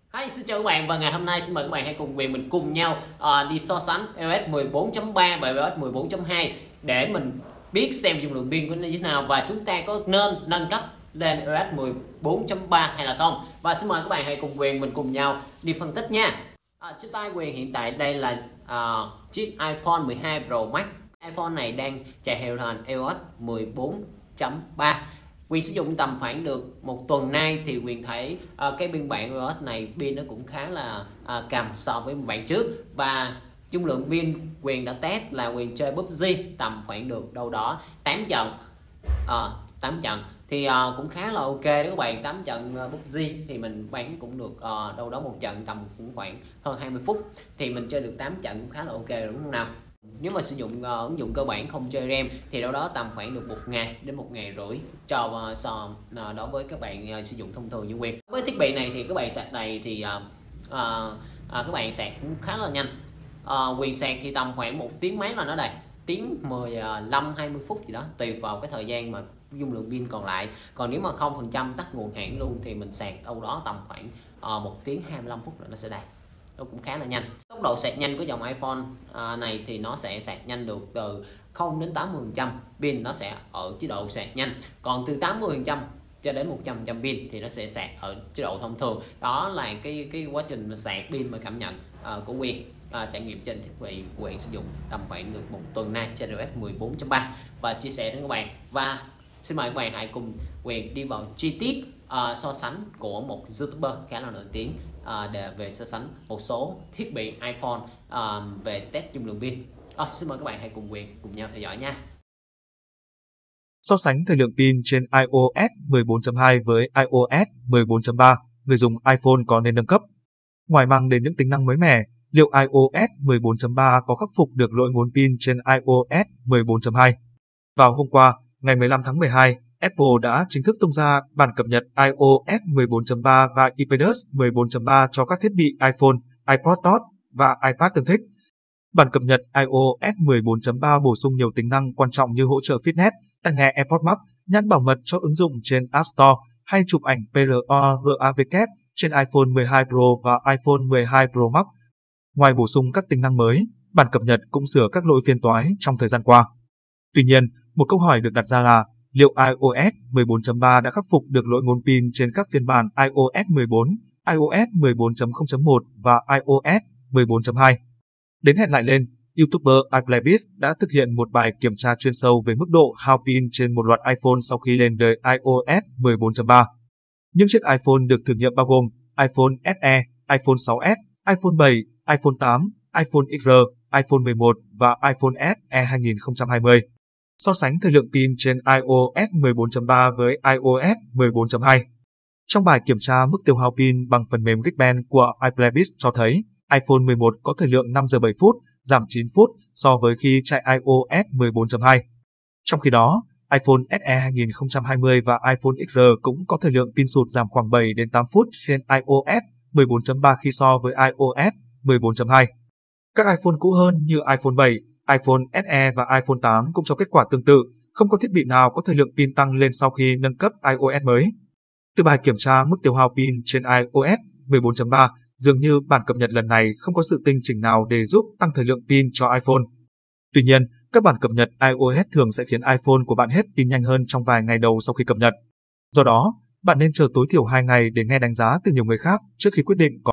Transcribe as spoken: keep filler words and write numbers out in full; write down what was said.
Hi, xin chào các bạn và ngày hôm nay xin mời các bạn hãy cùng Quyền mình cùng nhau uh, đi so sánh iOS mười bốn chấm ba và iOS mười bốn chấm hai để mình biết xem dung lượng pin của nó như thế nào và chúng ta có nên nâng cấp lên iOS mười bốn chấm ba hay là không. Và xin mời các bạn hãy cùng Quyền mình cùng nhau đi phân tích nha. À, trên tay Quyền hiện tại đây là uh, chiếc iPhone mười hai Pro Max. iPhone này đang chạy hiệu thành iOS mười bốn chấm ba. Quyền sử dụng tầm khoảng được một tuần nay thì Quyền thấy uh, cái biên bản iOS này pin nó cũng khá là uh, cầm so với bản trước, và dung lượng pin Quyền đã test là Quyền chơi pê u bê giê tầm khoảng được đâu đó tám trận uh, tám trận thì uh, cũng khá là ok đó các bạn. Tám trận uh, pê u bê giê thì mình bắn cũng được uh, đâu đó một trận tầm cũng khoảng hơn hai mươi phút thì mình chơi được tám trận cũng khá là ok rồi, đúng không nào? Nếu mà sử dụng uh, ứng dụng cơ bản không chơi RAM thì đâu đó tầm khoảng được một ngày đến một ngày rưỡi cho uh, so uh, đối với các bạn uh, sử dụng thông thường như Quyền. Với thiết bị này thì các bạn sạc đầy thì uh, uh, uh, các bạn sạc cũng khá là nhanh. uh, Quyền sạc thì tầm khoảng một tiếng mấy là nó đầy, tiếng mười lăm hai mươi phút gì đó tùy vào cái thời gian mà dung lượng pin còn lại. Còn nếu mà không phần trăm tắt nguồn hãng luôn thì mình sạc đâu đó tầm khoảng uh, một tiếng hai mươi lăm phút là nó sẽ đầy. Nó cũng khá là nhanh. Tốc độ sạc nhanh của dòng iPhone à, này thì nó sẽ sạc nhanh được từ không đến tám mươi phần trăm pin nó sẽ ở chế độ sạc nhanh, còn từ tám mươi phần trăm cho đến một trăm phần trăm pin thì nó sẽ sạc ở chế độ thông thường. Đó là cái cái quá trình sạc pin mà cảm nhận à, của Quyền à, trải nghiệm trên thiết bị Quyền sử dụng tầm khoảng được một tuần nay trên iOS mười bốn chấm ba và chia sẻ đến các bạn. Và xin mời các bạn hãy cùng Quyền đi vào chi tiết uh, so sánh của một YouTuber khá là nổi tiếng uh, để về so sánh một số thiết bị iPhone uh, về test dung lượng pin. Uh, xin mời các bạn hãy cùng Quyền cùng nhau theo dõi nha. So sánh thời lượng pin trên iOS mười bốn chấm hai với iOS mười bốn chấm ba, người dùng iPhone có nên nâng cấp? Ngoài mang đến những tính năng mới mẻ, liệu iOS mười bốn chấm ba có khắc phục được lỗi ngốn pin trên iOS mười bốn chấm hai? Vào hôm qua, ngày mười lăm tháng mười hai, Apple đã chính thức tung ra bản cập nhật iOS mười bốn chấm ba và iPadOS mười bốn chấm ba cho các thiết bị iPhone, iPod Touch và iPad tương thích. Bản cập nhật iOS mười bốn chấm ba bổ sung nhiều tính năng quan trọng như hỗ trợ fitness, tai nghe AirPods Max, nhãn bảo mật cho ứng dụng trên App Store hay chụp ảnh PRORAW trên iPhone mười hai Pro và iPhone mười hai Pro Max. Ngoài bổ sung các tính năng mới, bản cập nhật cũng sửa các lỗi phiền toái trong thời gian qua. Tuy nhiên, một câu hỏi được đặt ra là liệu iOS mười bốn chấm ba đã khắc phục được lỗi ngốn pin trên các phiên bản iOS mười bốn, iOS mười bốn chấm không chấm một và iOS mười bốn chấm hai? Đến hẹn lại lên, YouTuber iPlaybis đã thực hiện một bài kiểm tra chuyên sâu về mức độ hao pin trên một loạt iPhone sau khi lên đời iOS mười bốn chấm ba. Những chiếc iPhone được thử nghiệm bao gồm iPhone ét e, iPhone sáu S, iPhone bảy, iPhone tám, iPhone ích rờ, iPhone mười một và iPhone ét e hai không hai không. So sánh thời lượng pin trên iOS mười bốn chấm ba với iOS mười bốn chấm hai. Trong bài kiểm tra mức tiêu hao pin bằng phần mềm Geekbench của iPlaybis cho thấy iPhone mười một có thời lượng năm giờ bảy phút, giảm chín phút so với khi chạy iOS mười bốn chấm hai. Trong khi đó, iPhone ét e hai không hai không và iPhone ích rờ cũng có thời lượng pin sụt giảm khoảng bảy đến tám phút trên iOS mười bốn chấm ba khi so với iOS mười bốn chấm hai. Các iPhone cũ hơn như iPhone bảy, iPhone ét e và iPhone tám cũng cho kết quả tương tự, không có thiết bị nào có thời lượng pin tăng lên sau khi nâng cấp iOS mới. Từ bài kiểm tra mức tiêu hao pin trên iOS mười bốn chấm ba, dường như bản cập nhật lần này không có sự tinh chỉnh nào để giúp tăng thời lượng pin cho iPhone. Tuy nhiên, các bản cập nhật iOS thường sẽ khiến iPhone của bạn hết pin nhanh hơn trong vài ngày đầu sau khi cập nhật. Do đó, bạn nên chờ tối thiểu hai ngày để nghe đánh giá từ nhiều người khác trước khi quyết định có